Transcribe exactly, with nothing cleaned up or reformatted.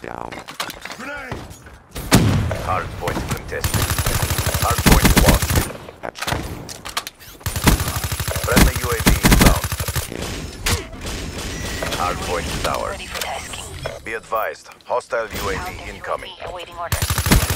down. Grenade! Hard point contested. Hard point lost. Gotcha. Friendly U A V inbound. Hard point is ours. Ready for tasking. Be advised, hostile U A V Counter incoming. U A V awaiting orders.